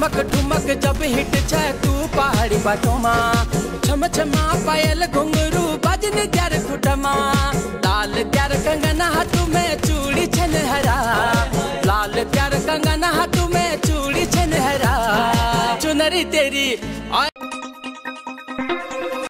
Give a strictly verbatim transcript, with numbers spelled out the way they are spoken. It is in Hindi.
ठुमक ठुमक जब हिट छे तू पहाड़ी बाटो माँ। छम छमा पायल घुंघरू बजन ग्यार खुटमा। लाल ग्यार कंगना हाथू में चूड़ी छन हरा। लाल ग्यार कंगना हाथू में चूड़ी छन हरा। चुनरी तेरी और